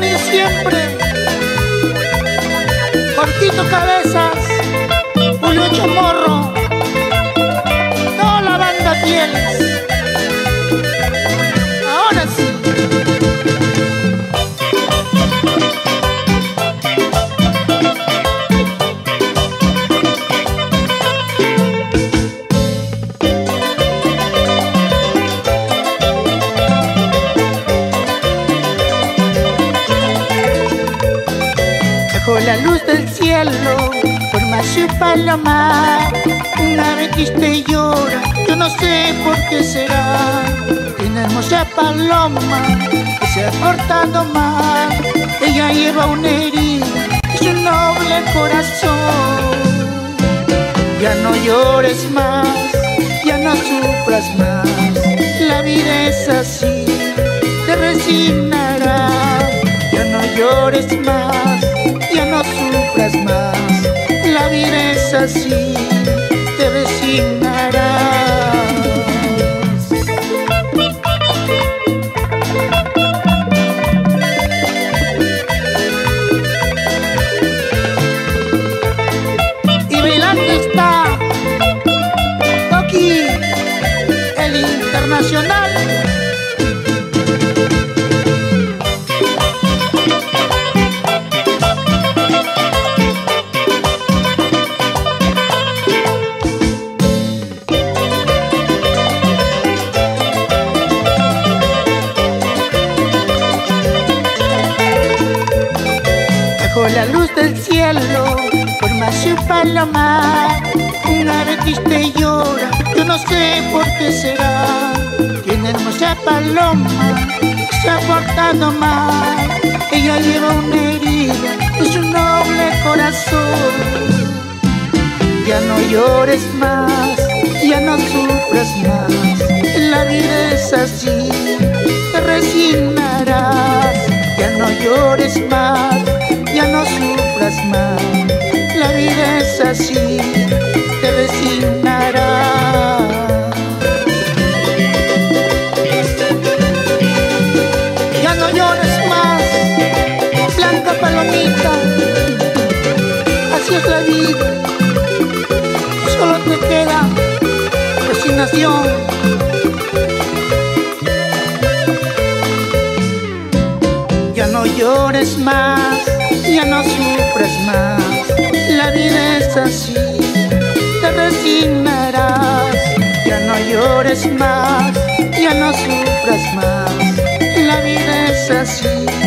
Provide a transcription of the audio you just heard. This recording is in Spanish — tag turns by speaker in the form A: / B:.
A: de siempre. Cortito Cabezas, Julio Chamorro, toda la banda Fieles. Ahora sí. Bajo la luz del cielo forma su paloma. Una vez triste y llora, yo no sé por qué será. Una hermosa paloma que se ha portado mal. Ella lleva una herida y su noble corazón. Ya no llores más, ya no sufras más. La vida es así, te resignarás. Ya no llores más, ya no sufras más. La vida es así, te resignarás. Y bailando está Toki, el internacional. Bajo la luz del cielo forma su paloma. Una vez triste y llora, yo no sé por qué será. Tiene hermosa paloma, se ha portado mal. Ella lleva una herida en su noble corazón. Ya no llores más, ya no sufras más. La vida es así, te resignarás. Ya no llores más, ya no sufras más. La vida es así, te resignarás. Ya no llores más, blanca palomita. Así es la vida, solo te queda resignación. Ya no llores más, ya no sufras más. La vida es así, te resignarás. Ya no llores más, ya no sufras más. La vida es así,